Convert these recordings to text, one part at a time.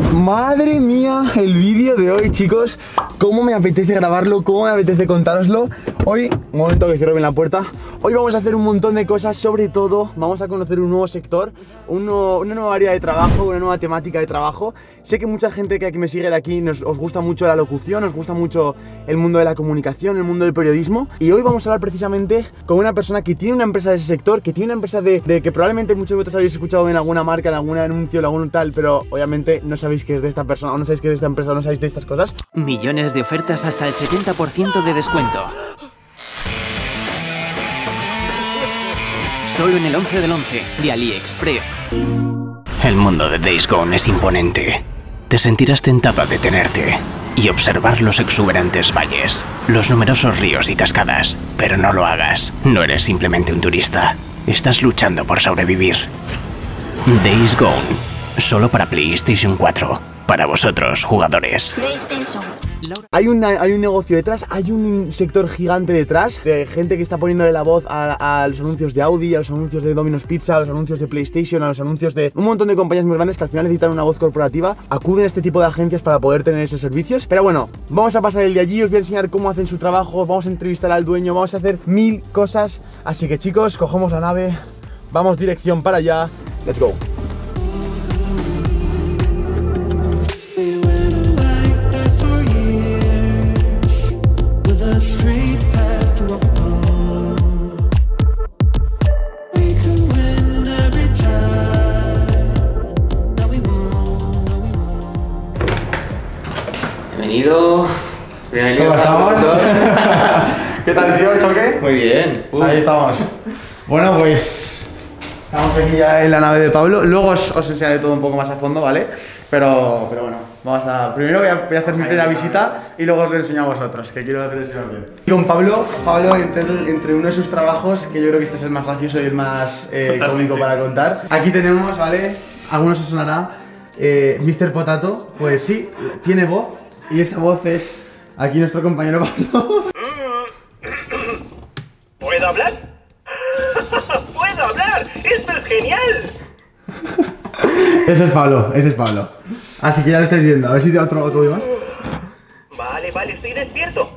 Madre mía, el vídeo de hoy, chicos. Cómo me apetece grabarlo, cómo me apetece contároslo. Hoy, un momento que cierro bien la puerta. Hoy vamos a hacer un montón de cosas, sobre todo vamos a conocer un nuevo sector, una nueva área de trabajo, una nueva temática de trabajo. Sé que mucha gente que aquí me sigue de aquí os gusta mucho la locución, os gusta mucho el mundo de la comunicación, el mundo del periodismo. Y hoy vamos a hablar precisamente con una persona que tiene una empresa de ese sector, que tiene una empresa de que probablemente muchos de vosotros habéis escuchado en alguna marca, en algún anuncio, en algún tal, pero obviamente no sabéis que es de esta persona, o no sabéis que es de esta empresa, o no sabéis de estas cosas. Millones de ofertas hasta el 70% de descuento. Solo en el 11 del 11 de AliExpress. El mundo de Days Gone es imponente. Te sentirás tentado a detenerte y observar los exuberantes valles, los numerosos ríos y cascadas, pero no lo hagas. No eres simplemente un turista. Estás luchando por sobrevivir. Days Gone. Solo para PlayStation 4. Para vosotros, jugadores. Hay un negocio detrás, hay un sector gigante detrás de gente que está poniéndole la voz a los anuncios de Audi, a los anuncios de Domino's Pizza, a los anuncios de PlayStation, a los anuncios de un montón de compañías muy grandes que al final necesitan una voz corporativa. Acuden a este tipo de agencias para poder tener esos servicios. Pero bueno, vamos a pasar el de allí, os voy a enseñar cómo hacen su trabajo, vamos a entrevistar al dueño, vamos a hacer 1000 cosas. Así que chicos, cogemos la nave, vamos dirección para allá, let's go. Bienvenido. ¿Cómo estamos? ¿Qué tal, tío? ¿Hecho qué? Muy bien. Ahí estamos. Bueno, pues estamos aquí ya en la nave de Pablo. Luego os enseñaré todo un poco más a fondo, ¿vale? Pero bueno, vamos a... Primero voy a hacer mi primera visita y luego os lo enseño a vosotros, que quiero hacer eso bien. Y con Pablo entre uno de sus trabajos, que yo creo que este es el más gracioso y el más cómico para contar. Aquí tenemos, ¿vale? Algunos os sonará. Mr. Potato, pues sí, tiene voz. Y esa voz es aquí nuestro compañero Pablo. ¿Puedo hablar? ¡Puedo hablar! ¡Esto es genial! Ese es Pablo. Así que ya lo estáis viendo, a ver si te otro audio más. Vale, estoy despierto.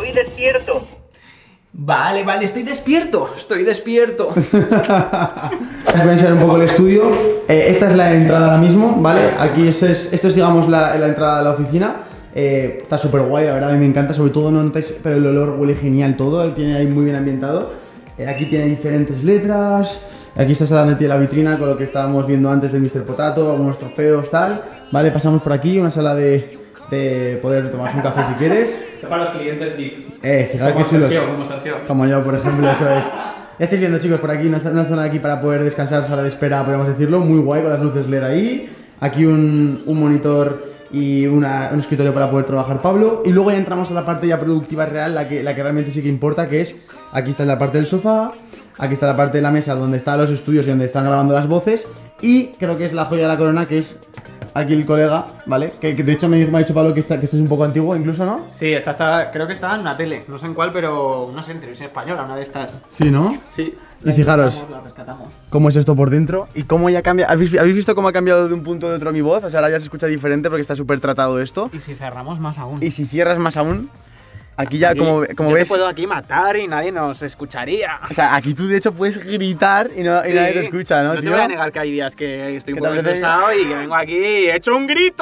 Vale, estoy despierto. Os voy a enseñar un poco el estudio. Esta es la entrada ahora mismo, ¿vale? Aquí esto es digamos la entrada de la oficina. Está súper guay, la verdad, a mí me encanta, sobre todo no notáis, pero el olor huele genial todo, tiene ahí muy bien ambientado. Aquí tiene diferentes letras, aquí está donde tiene la vitrina con lo que estábamos viendo antes de Mr. Potato, algunos trofeos, tal. Vale, pasamos por aquí, una sala de poder tomarse un café si quieres. Para los clientes geek. Fijaos que chulos. Como Sergio. Como yo, por ejemplo, eso es. Ya estáis viendo, chicos, por aquí, una zona de aquí para poder descansar, sala de espera, podemos decirlo, muy guay con las luces LED ahí. Aquí un monitor y un escritorio para poder trabajar Pablo. Y luego ya entramos a la parte ya productiva real, la que realmente sí que importa, que es, aquí está la parte del sofá, aquí está la parte de la mesa donde están los estudios y donde están grabando las voces. Y creo que es la joya de la corona, que es aquí el colega, ¿vale? Que de hecho me ha dicho Pablo que este es un poco antiguo incluso, ¿no? Sí, creo que está en una tele, no sé en cuál, pero no sé, en televisión española, una de estas. Sí, ¿no? Sí. Y fijaros La rescatamos. cómo es esto por dentro y cómo ya cambia. ¿Habéis visto cómo ha cambiado de un punto a otro mi voz? O sea, ahora ya se escucha diferente porque está súper tratado esto. Y si cerramos más aún. Y si cierras más aún, aquí ya, como yo ves... te puedo aquí matar y nadie nos escucharía. O sea, aquí tú de hecho puedes gritar y nadie te escucha, ¿no, No tío? te voy a negar que hay días que estoy un ¿Qué poco te parece? estresado y que vengo aquí y he hecho un grito.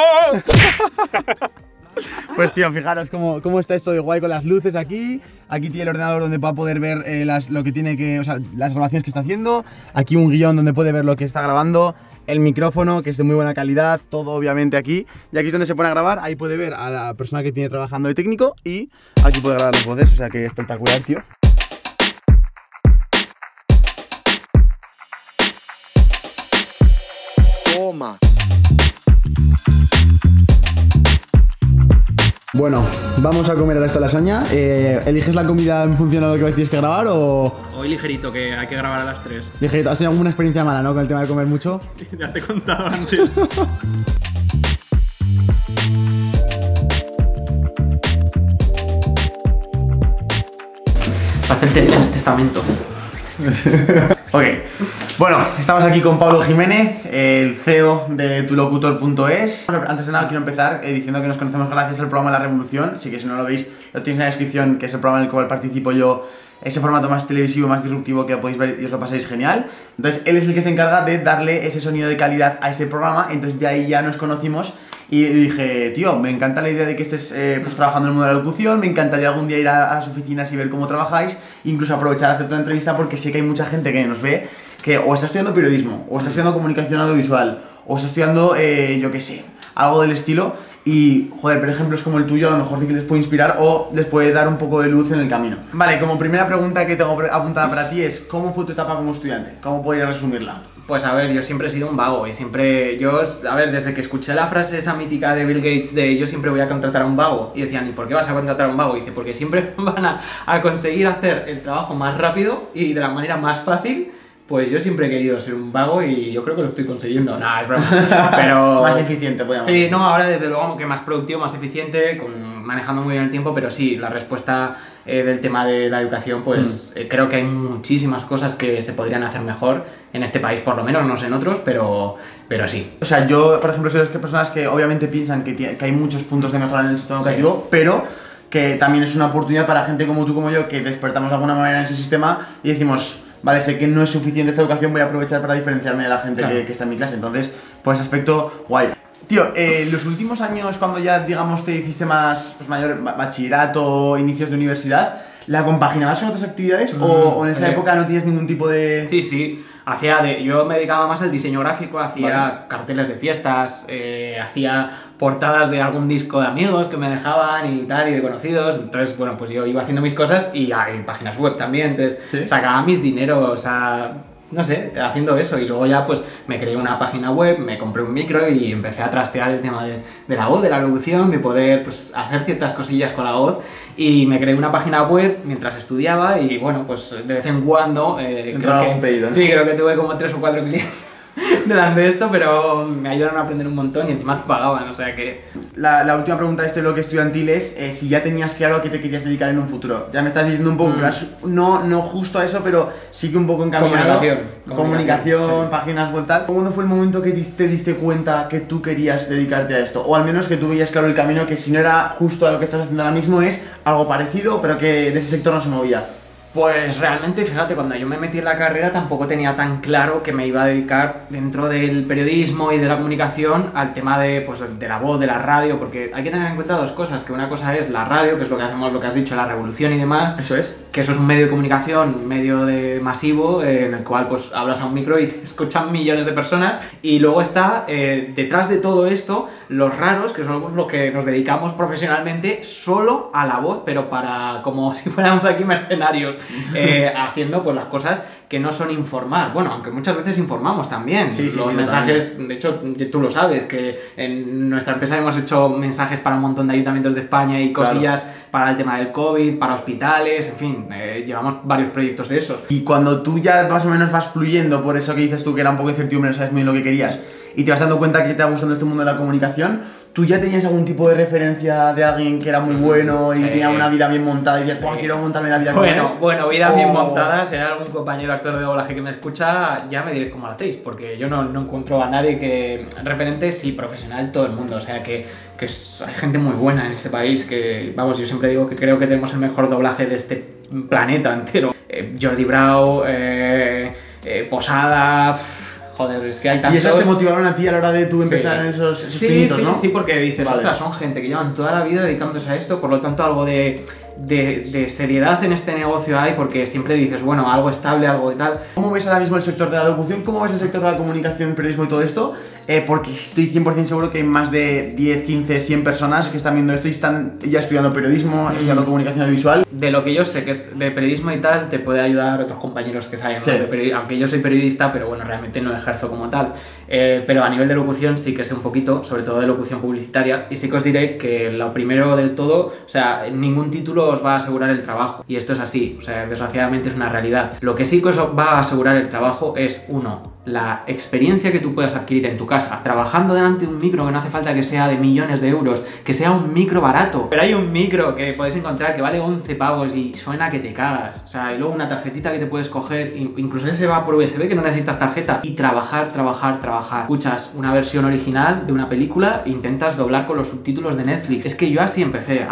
Pues tío, fijaros cómo está esto de guay con las luces aquí. Aquí tiene el ordenador donde va a poder ver lo que tiene que... O sea, las grabaciones que está haciendo. Aquí un guión donde puede ver lo que está grabando. El micrófono, que es de muy buena calidad. Todo obviamente aquí. Y aquí es donde se pone a grabar. Ahí puede ver a la persona que tiene trabajando de técnico. Y aquí puede grabar las voces. O sea que espectacular, tío. Toma. Bueno, vamos a comer ahora esta lasaña. ¿Eliges la comida en función a lo que tienes que grabar o...? Hoy ligerito, que hay que grabar a las 3. Ligerito, has tenido alguna experiencia mala, ¿no? Con el tema de comer mucho. Ya te he contado antes. Haz el testamento. Ok, Bueno, estamos aquí con Pablo Jiménez, el CEO de tulocutor.es. Antes de nada quiero empezar diciendo que nos conocemos gracias al programa La Revolución, así que si no lo veis lo tenéis en la descripción, que es el programa en el cual participo yo, ese formato más televisivo, más disruptivo que podéis ver y os lo pasáis genial. Entonces él es el que se encarga de darle ese sonido de calidad a ese programa, entonces de ahí ya nos conocimos. Y dije, tío, me encanta la idea de que estés pues, trabajando en el mundo de la locución, me encantaría algún día ir a las oficinas y ver cómo trabajáis, incluso aprovechar a hacer una entrevista porque sé que hay mucha gente que nos ve que o está estudiando periodismo, o está estudiando comunicación audiovisual, o está estudiando, yo qué sé, algo del estilo. Y, joder, por ejemplos como el tuyo a lo mejor sí que les puede inspirar o les puede dar un poco de luz en el camino. Vale, como primera pregunta que tengo apuntada para ti es, ¿cómo fue tu etapa como estudiante? ¿Cómo podrías resumirla? Pues a ver, yo siempre he sido un vago y siempre, a ver, desde que escuché la frase esa mítica de Bill Gates de yo siempre voy a contratar a un vago, y decían, ¿y por qué vas a contratar a un vago? Y dice, porque siempre van a conseguir hacer el trabajo más rápido y de la manera más fácil. Pues yo siempre he querido ser un vago y yo creo que lo estoy consiguiendo. Nah, es broma. Pero... más eficiente, podemos decir. Sí, no, ahora desde luego que más productivo, más eficiente, manejando muy bien el tiempo, pero sí, la respuesta del tema de la educación, pues creo que hay muchísimas cosas que se podrían hacer mejor en este país, por lo menos, no sé en otros, pero sí. O sea, yo, por ejemplo, soy de las personas que obviamente piensan que hay muchos puntos de mejora en el sistema educativo, pero que también es una oportunidad para gente como tú, como yo, que despertamos de alguna manera en ese sistema y decimos... Vale, sé que no es suficiente esta educación, voy a aprovechar para diferenciarme de la gente que está en mi clase. Entonces, por ese aspecto, guay. Tío, los últimos años, cuando ya, digamos, te hiciste más pues, mayor bachillerato, inicios de universidad, ¿la compaginabas con otras actividades o en esa época no tienes ningún tipo de...? Sí. Yo me dedicaba más al diseño gráfico, hacía carteles de fiestas, hacía portadas de algún disco de amigos que me dejaban y tal, y de conocidos. Entonces, bueno, pues yo iba haciendo mis cosas y en páginas web también, entonces sacaba mis dineros, no sé, haciendo eso. Y luego ya pues me creé una página web, me compré un micro y empecé a trastear el tema de la voz, de la locución, de poder pues hacer ciertas cosillas con la voz. Y me creé una página web mientras estudiaba y bueno, pues de vez en cuando... Entraba un pedido, ¿no? Sí, creo que tuve como 3 o 4 clientes delante de esto, pero me ayudaron a aprender un montón y encima pagaban, o sea que... La última pregunta de este bloque estudiantil es si ya tenías claro a qué te querías dedicar en un futuro. Ya me estás diciendo un poco, no justo a eso, pero sí que un poco encaminado. Comunicación, sí. Páginas web, tal. ¿Cuándo fue el momento que te diste cuenta que tú querías dedicarte a esto? O al menos que tú veías claro el camino, que si no era justo a lo que estás haciendo ahora mismo, es algo parecido, pero que de ese sector no se movía. Pues realmente, fíjate, cuando yo me metí en la carrera tampoco tenía tan claro que me iba a dedicar dentro del periodismo y de la comunicación al tema de la voz, de la radio, porque hay que tener en cuenta dos cosas, que una cosa es la radio, que es lo que hacemos, lo que has dicho, la revolución y demás. Eso es. Que eso es un medio de comunicación, medio masivo, en el cual pues hablas a un micro y te escuchan millones de personas. Y luego está, detrás de todo esto, los raros, que somos los que nos dedicamos profesionalmente solo a la voz, pero como si fuéramos aquí mercenarios, haciendo pues las cosas que no son informar. Bueno, aunque muchas veces informamos también. Los mensajes, de hecho, tú lo sabes, que en nuestra empresa hemos hecho mensajes para un montón de ayuntamientos de España y cosillas para el tema del COVID, para hospitales, en fin, llevamos varios proyectos de esos. Y cuando tú ya más o menos vas fluyendo por eso que dices tú que era un poco incertidumbre, no sabes muy bien lo que querías, y te vas dando cuenta que te va gustando este mundo de la comunicación, ¿tú ya tenías algún tipo de referencia de alguien que era muy bueno y tenía una vida bien montada y dices, quiero montarme la vida Bueno, vida bien montada, si hay algún compañero actor de doblaje que me escucha, ya me diréis cómo lo hacéis, porque yo no encuentro a nadie que... Referente, sí, profesional, todo el mundo, o sea que hay gente muy buena en este país, que, vamos, yo siempre digo que creo que tenemos el mejor doblaje de este planeta entero. Jordi Brau, Posada... Joder, es que hay tantos... ¿Y esos te motivaron a ti a la hora de tú empezar en esos pinitos, ¿no? Sí, porque dices, ostras, son gente que llevan toda la vida dedicándose a esto, por lo tanto algo de seriedad en este negocio hay, porque siempre dices, bueno, algo estable, algo de tal. ¿Cómo ves ahora mismo el sector de la locución? ¿Cómo ves el sector de la comunicación, periodismo y todo esto? Porque estoy 100% seguro que hay más de 10, 15, 100 personas que están viendo esto y están ya estudiando periodismo, estudiando comunicación audiovisual. De lo que yo sé que es de periodismo y tal, te puede ayudar otros compañeros que saben de periodismo, aunque yo soy periodista, pero bueno, realmente no ejerzo como tal. Pero a nivel de locución sí que sé un poquito, sobre todo de locución publicitaria, y sí que os diré que lo primero del todo, o sea, ningún título os va a asegurar el trabajo, y esto es así, o sea, desgraciadamente es una realidad. Lo que sí que os va a asegurar el trabajo es, uno, la experiencia que tú puedas adquirir en tu casa, trabajando delante de un micro que no hace falta que sea de millones de euros, que sea un micro barato. Pero hay un micro que podéis encontrar que vale 11 pavos y suena que te cagas. O sea, y luego una tarjetita que te puedes coger, incluso ese va por USB que no necesitas tarjeta. Y trabajar. Escuchas una versión original de una película e intentas doblar con los subtítulos de Netflix. Es que yo así empecé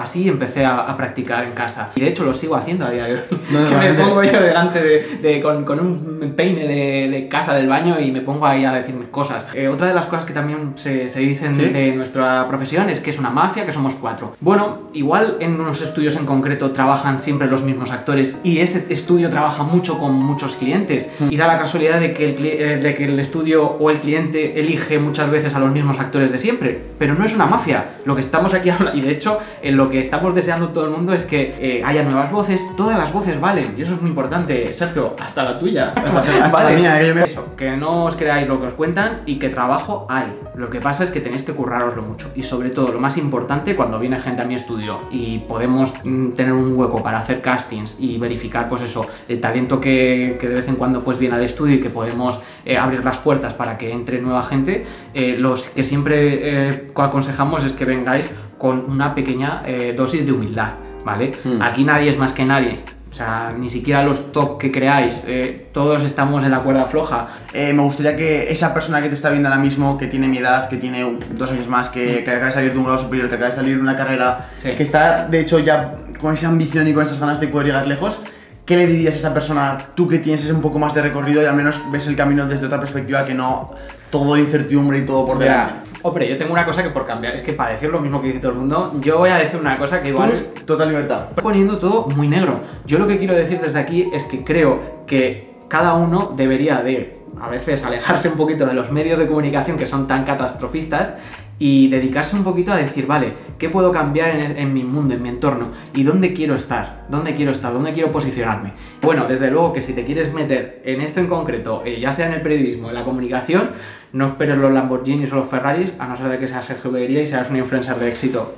a practicar en casa. Y de hecho lo sigo haciendo a día de hoy. Que me pongo yo delante con un peine de casa del baño y me pongo ahí a decirme cosas. Otra de las cosas que también se dicen de nuestra profesión es que es una mafia, que somos 4. Bueno, igual en unos estudios en concreto trabajan siempre los mismos actores y ese estudio trabaja mucho con muchos clientes y da la casualidad de que el estudio o el cliente elige muchas veces a los mismos actores de siempre, pero no es una mafia. Lo que estamos aquí hablando, y de hecho en lo que estamos deseando todo el mundo es que haya nuevas voces. Todas las voces valen y eso es muy importante. Sergio, hasta la tuya. Hasta la mía, Eso, que no os creáis lo que os cuentan y que trabajo hay. Lo que pasa es que tenéis que currároslo mucho y sobre todo lo más importante cuando viene gente a mi estudio y podemos tener un hueco para hacer castings y verificar pues eso, el talento que de vez en cuando pues viene al estudio y que podemos abrir las puertas para que entre nueva gente. Los que siempre aconsejamos es que vengáis con una pequeña dosis de humildad, ¿vale? Aquí nadie es más que nadie. O sea, ni siquiera los top que creáis, todos estamos en la cuerda floja. Me gustaría que esa persona que te está viendo ahora mismo, que tiene mi edad, que tiene 2 años más, que acaba de salir de un grado superior, que acaba de salir de una carrera, que está de hecho ya con esa ambición y con esas ganas de poder llegar lejos, ¿qué le dirías a esa persona, tú que tienes ese un poco más de recorrido y al menos ves el camino desde otra perspectiva que no todo incertidumbre y todo por delante? Hombre, yo tengo una cosa que por cambiar, es que para decir lo mismo que dice todo el mundo, yo voy a decir una cosa que igual... Total libertad. Poniendo todo muy negro. Yo lo que quiero decir desde aquí es que creo que cada uno debería de, a veces, alejarse un poquito de los medios de comunicación que son tan catastrofistas y dedicarse un poquito a decir, vale, ¿qué puedo cambiar en mi mundo, en mi entorno? ¿Y dónde quiero estar? ¿Dónde quiero posicionarme? Bueno, desde luego que si te quieres meter en esto en concreto, ya sea en el periodismo, en la comunicación, no esperes los Lamborghinis o los Ferraris, a no ser de que seas Sergio Beguería y seas un influencer de éxito.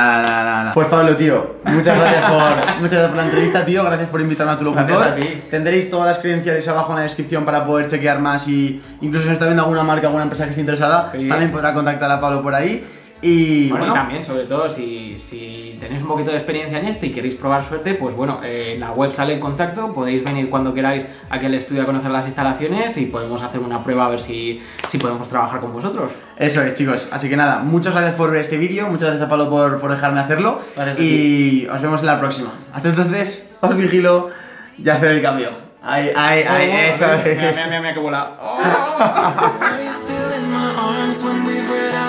Pues Pablo, tío, muchas gracias por la entrevista, tío, gracias por invitarme a tu locutor. Gracias a ti. Tendréis todas las credenciales abajo en la descripción para poder chequear más y incluso si está viendo alguna marca, alguna empresa que esté interesada, también podrá contactar a Pablo por ahí. Y bueno, y también, sobre todo, si tenéis un poquito de experiencia en esto y queréis probar suerte, pues bueno, la web sale en contacto, podéis venir cuando queráis aquí al estudio a conocer las instalaciones y podemos hacer una prueba a ver si podemos trabajar con vosotros. Eso es, chicos, así que nada, muchas gracias por ver este vídeo, muchas gracias a Pablo por dejarme hacerlo y os vemos en la próxima. Hasta entonces, os vigilo y hacer el cambio. Ay, eso es. Mira, qué bola.